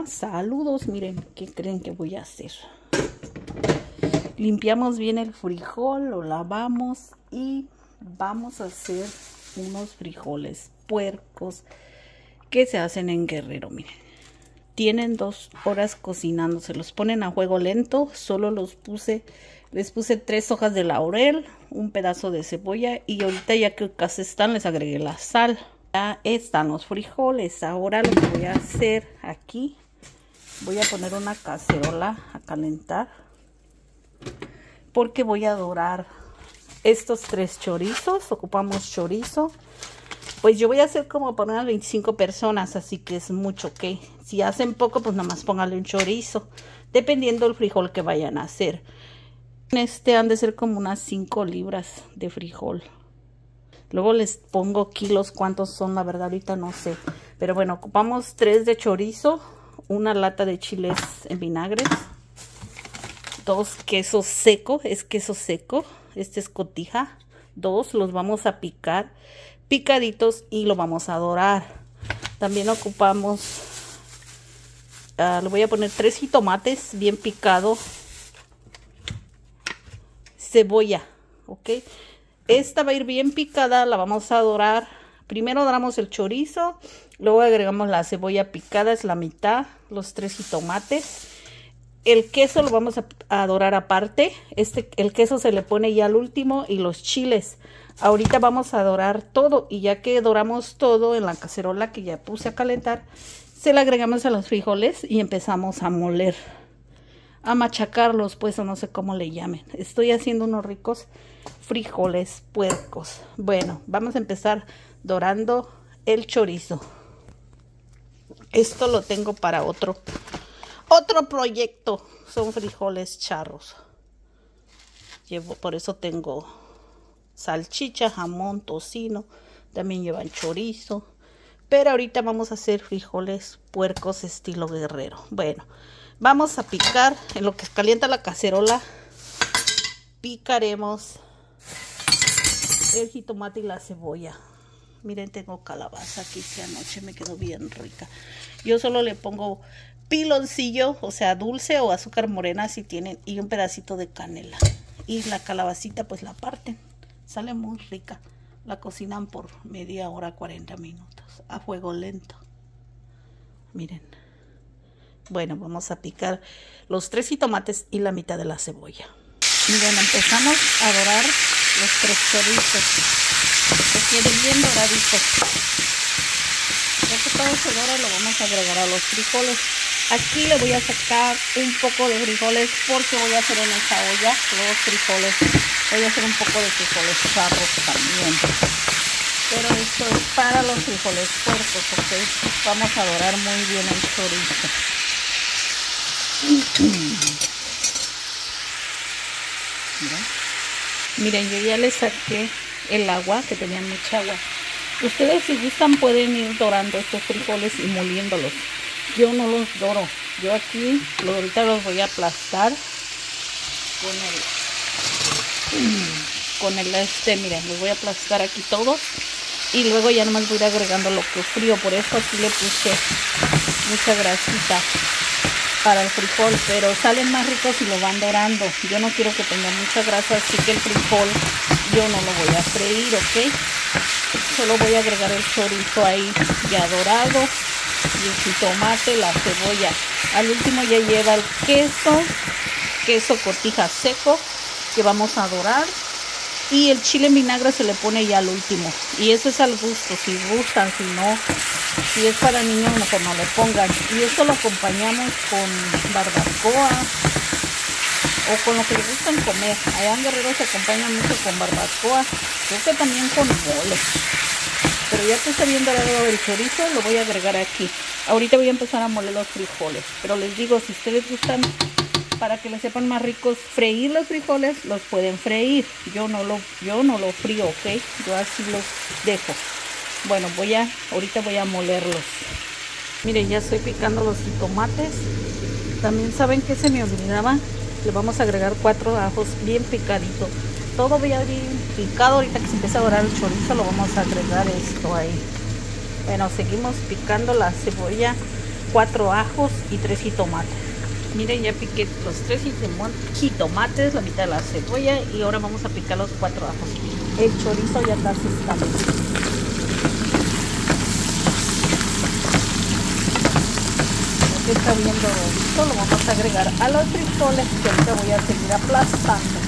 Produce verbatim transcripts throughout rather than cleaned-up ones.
Saludos, miren, ¿qué creen que voy a hacer? Limpiamos bien el frijol, lo lavamos y vamos a hacer unos frijoles puercos que se hacen en Guerrero, miren. Tienen dos horas cocinando, se los ponen a fuego lento, solo los puse, les puse tres hojas de laurel, un pedazo de cebolla y ahorita ya que casi están les agregué la sal. Ya están los frijoles. Ahora lo que voy a hacer aquí, voy a poner una cacerola a calentar porque voy a dorar estos tres chorizos. Ocupamos chorizo. Pues yo voy a hacer como para unas veinticinco personas, así que es mucho, ¿ok? Si hacen poco, pues nada más pónganle un chorizo, dependiendo del frijol que vayan a hacer. Este han de ser como unas cinco libras de frijol. Luego les pongo kilos, cuántos son, la verdad ahorita no sé. Pero bueno, ocupamos tres de chorizo, una lata de chiles en vinagre, dos quesos secos, es queso seco, este es cotija, dos los vamos a picar picaditos y lo vamos a dorar. También ocupamos, uh, le voy a poner tres jitomates bien picados, cebolla, ok. Esta va a ir bien picada, la vamos a dorar. Primero doramos el chorizo, luego agregamos la cebolla picada, es la mitad, los tres jitomates. El queso lo vamos a, a dorar aparte. Este, el queso se le pone ya al último y los chiles. Ahorita vamos a dorar todo y ya que doramos todo en la cacerola que ya puse a calentar, se le agregamos a los frijoles y empezamos a moler, a machacarlos, pues, o no sé cómo le llamen. Estoy haciendo unos ricos frijoles puercos. Bueno, vamos a empezar dorando el chorizo. Esto lo tengo para otro otro proyecto. Son frijoles charros. Llevo, por eso tengo salchicha, jamón, tocino. También llevan chorizo. Pero ahorita vamos a hacer frijoles puercos estilo Guerrero. Bueno, vamos a picar en lo que calienta la cacerola. Picaremos el jitomate y la cebolla. Miren, tengo calabaza aquí que anoche me quedó bien rica. Yo solo le pongo piloncillo, o sea, dulce o azúcar morena si tienen, y un pedacito de canela. Y la calabacita pues la parten. Sale muy rica. La cocinan por media hora, cuarenta minutos, a fuego lento. Miren. Bueno, vamos a picar los tres jitomates y la mitad de la cebolla. Miren, empezamos a dorar los tres chorizos, que queden bien doraditos. Ya que todo se dora, lo vamos a agregar a los frijoles. Aquí le voy a sacar un poco de frijoles porque voy a hacer en esta olla los frijoles. Voy a hacer un poco de frijoles charros también. Pero esto es para los frijoles puercos, ¿ok? Vamos a dorar muy bien el chorizo. Miren. Miren, yo ya les saqué el agua, que tenían mucha agua. Ustedes si gustan pueden ir dorando estos frijoles y moliéndolos. Yo no los doro. Yo aquí lo, ahorita los voy a aplastar con el, con el este, miren, los voy a aplastar aquí todos. Y luego ya nomás voy a ir agregando lo que es frío. Por eso aquí le puse mucha grasita para el frijol, pero salen más ricos si lo van dorando. Yo no quiero que tenga mucha grasa, así que el frijol yo no lo voy a freír, ¿ok? Solo voy a agregar el chorizo ahí ya dorado y el jitomate, la cebolla. Al último ya lleva el queso, queso cotija seco que vamos a dorar. Y el chile en vinagre se le pone ya al último. Y eso es al gusto, si gustan, si no, si es para niños, mejor no le pongan. Y esto lo acompañamos con barbacoa o con lo que les gustan comer. Allá en Guerrero se acompaña mucho con barbacoa, creo que también con mole. Pero ya que está bien dorado el chorizo, lo voy a agregar aquí. Ahorita voy a empezar a moler los frijoles. Pero les digo, si ustedes gustan, para que les sepan más ricos, freír los frijoles, los pueden freír. Yo no lo, yo no lo frío, ¿ok? Yo así los dejo. Bueno, voy a, ahorita voy a molerlos. Miren, ya estoy picando los jitomates. También saben que se me olvidaba. Le vamos a agregar cuatro ajos bien picaditos. Todo bien picado. Ahorita que se empieza a dorar el chorizo, lo vamos a agregar esto ahí. Bueno, seguimos picando la cebolla cuatro ajos y tres jitomates. Miren, ya piqué los tres jitomates, la mitad de la cebolla y ahora vamos a picar los cuatro ajos. El chorizo ya casi está listo. Ya que está bien doradito, lo vamos a agregar a los frijoles que ahorita voy a seguir aplastando.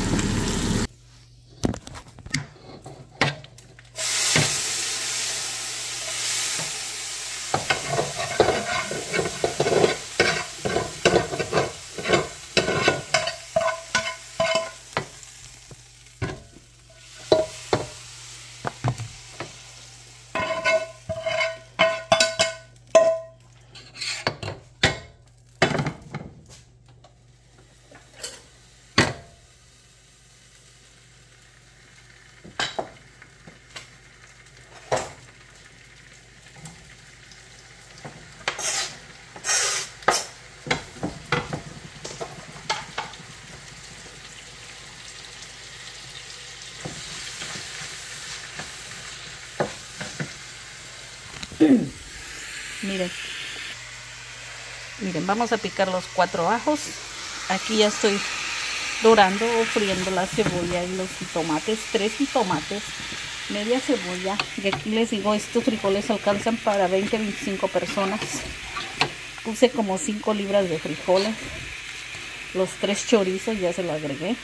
Miren, miren, vamos a picar los cuatro ajos. Aquí ya estoy dorando o friendo la cebolla y los jitomates, tres jitomates, media cebolla. Y aquí les digo, estos frijoles alcanzan para veinte a veinticinco personas. Puse como cinco libras de frijoles. Los tres chorizos ya se lo agregué.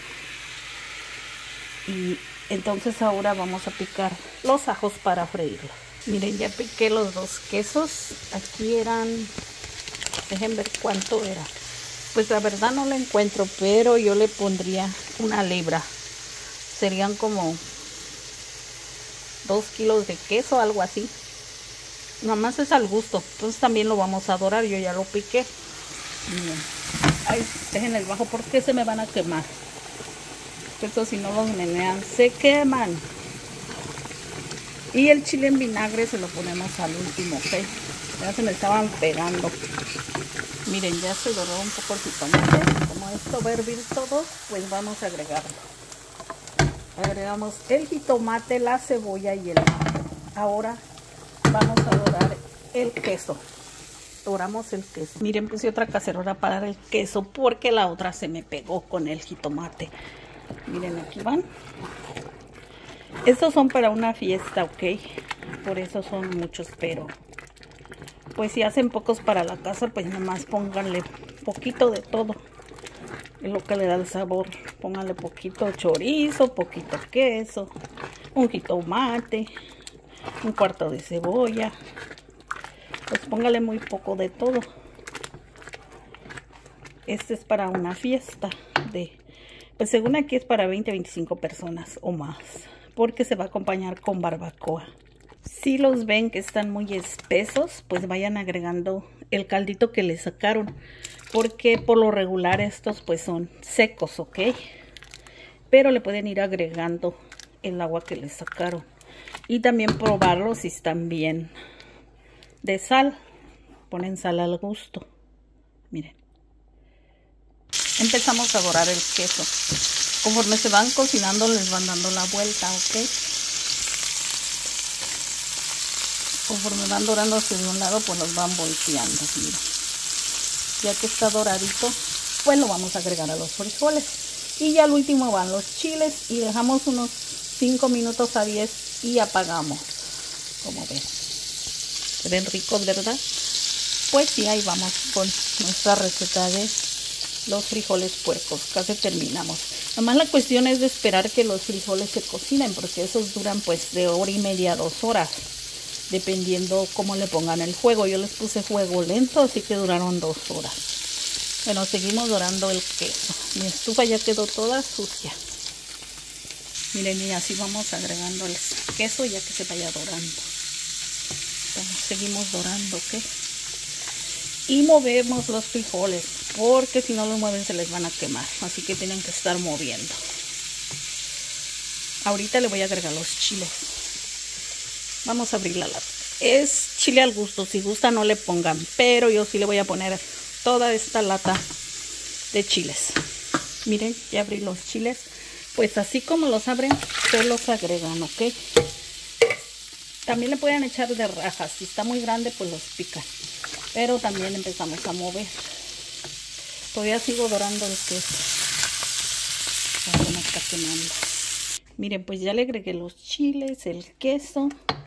Y entonces ahora vamos a picar los ajos para freírlos. Miren, ya piqué los dos quesos. Aquí eran, dejen ver cuánto era. Pues la verdad no lo encuentro, pero yo le pondría una libra. Serían como dos kilos de queso, algo así. Nomás es al gusto. Entonces también lo vamos a dorar. Yo ya lo piqué. Miren. Ay, dejen el bajo porque se me van a quemar. Estos si no los menean se queman. Y el chile en vinagre se lo ponemos al último, ¿ok? Ya se me estaban pegando. Miren, ya se doró un poco el jitomate. Como esto va a hervir todo, pues vamos a agregarlo. Agregamos el jitomate, la cebolla y el ajo. Ahora vamos a dorar el queso. Doramos el queso. Miren, puse otra cacerola para el queso porque la otra se me pegó con el jitomate. Miren, aquí van. Estos son para una fiesta, ¿ok? Por eso son muchos, pero pues si hacen pocos para la casa, pues nomás pónganle poquito de todo. Es lo que le da el sabor. Pónganle poquito chorizo, poquito queso, un jitomate, un cuarto de cebolla. Pues póngale muy poco de todo. Este es para una fiesta de, pues según aquí es para veinte a veinticinco personas o más, porque se va a acompañar con barbacoa. Si los ven que están muy espesos, pues vayan agregando el caldito que le sacaron, porque por lo regular estos pues son secos, ¿ok? Pero le pueden ir agregando el agua que le sacaron y también probarlos si están bien de sal. Ponen sal al gusto. Miren. Empezamos a dorar el queso. Conforme se van cocinando les van dando la vuelta, ¿ok? Conforme van dorándose de un lado, pues los van volteando. Miren. Ya que está doradito, pues lo vamos a agregar a los frijoles. Y ya al último van los chiles y dejamos unos cinco minutos a diez y apagamos. Como ven. Se ven ricos, ¿verdad? Pues sí, ahí vamos con nuestra receta de los frijoles puercos. Casi terminamos. Nomás la cuestión es de esperar que los frijoles se cocinen, porque esos duran pues de hora y media a dos horas, dependiendo cómo le pongan el fuego. Yo les puse fuego lento, así que duraron dos horas. Bueno, seguimos dorando el queso. Mi estufa ya quedó toda sucia. Miren, y así vamos agregando el queso ya que se vaya dorando. Entonces, seguimos dorando, ¿ok? Y movemos los frijoles, porque si no los mueven se les van a quemar. Así que tienen que estar moviendo. Ahorita le voy a agregar los chiles. Vamos a abrir la lata. Es chile al gusto, si gusta no le pongan, pero yo sí le voy a poner toda esta lata de chiles. Miren, ya abrí los chiles. Pues así como los abren, se los agregan, ¿ok? También le pueden echar de rajas. Si está muy grande, pues los pican. pero también empezamos a mover. Todavía sigo dorando el queso. Ya se me está quemando. Miren, pues ya le agregué los chiles, el queso.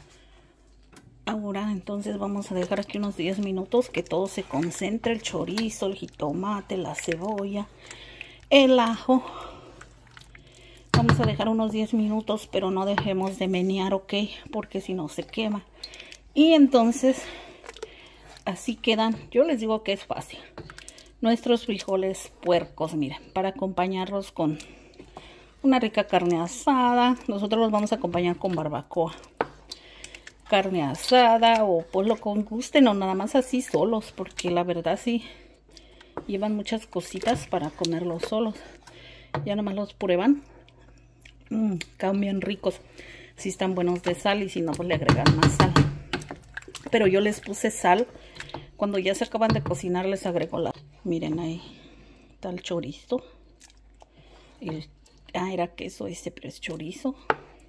Ahora entonces vamos a dejar aquí unos diez minutos que todo se concentre, el chorizo, el jitomate, la cebolla, el ajo. Vamos a dejar unos diez minutos, pero no dejemos de menear, ¿ok? Porque si no se quema. Y entonces así quedan. Yo les digo que es fácil. Nuestros frijoles puercos, miren, para acompañarlos con una rica carne asada. Nosotros los vamos a acompañar con barbacoa. Carne asada o pues lo con gusten o nada más así solos, porque la verdad sí llevan muchas cositas para comerlos solos. Ya nomás los prueban. Mmm, quedan bien ricos. Si están buenos de sal y si no pues le agregan más sal. Pero yo les puse sal. Cuando ya se acaban de cocinar les agrego la... Miren ahí está el chorizo. El... Ah, era queso ese, pero es chorizo.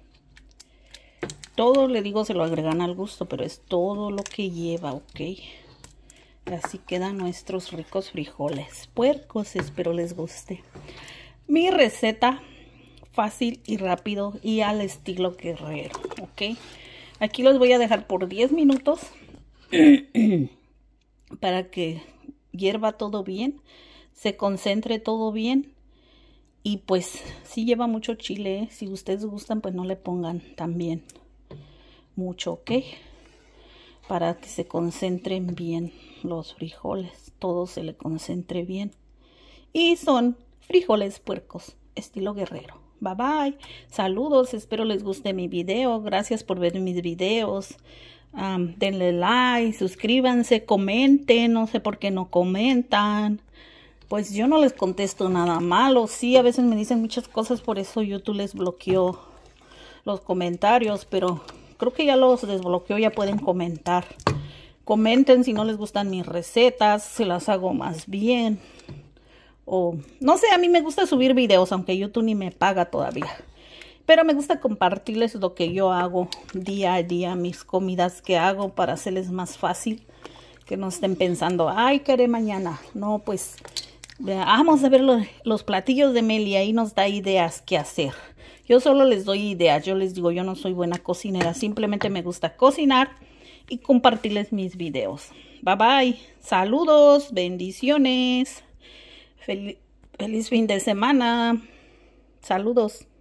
Todo, le digo, se lo agregan al gusto, pero es todo lo que lleva, ¿ok? Así quedan nuestros ricos frijoles puercos. Espero les guste mi receta, fácil y rápido y al estilo guerrero, ¿ok? Aquí los voy a dejar por diez minutos para que hierva todo bien, se concentre todo bien. Y pues sí lleva mucho chile, ¿eh? Si ustedes gustan, pues no le pongan también mucho, ¿ok? Para que se concentren bien los frijoles, todo se le concentre bien. Y son frijoles puercos, estilo guerrero. Bye bye, saludos, espero les guste mi video, gracias por ver mis videos. Um, denle like, suscríbanse, comenten, no sé por qué no comentan. Pues yo no les contesto nada malo, sí, a veces me dicen muchas cosas, por eso YouTube les bloqueó los comentarios, pero creo que ya los desbloqueó, ya pueden comentar. Comenten si no les gustan mis recetas, se las hago más bien. O no sé, a mí me gusta subir videos, aunque YouTube ni me paga todavía. Pero me gusta compartirles lo que yo hago día a día, mis comidas que hago para hacerles más fácil. Que no estén pensando, ay, ¿qué haré mañana? No, pues vamos a ver los, los platillos de Meli, ahí nos da ideas qué hacer. Yo solo les doy ideas, yo les digo, yo no soy buena cocinera, simplemente me gusta cocinar y compartirles mis videos. Bye bye, saludos, bendiciones, Fel- feliz fin de semana, saludos.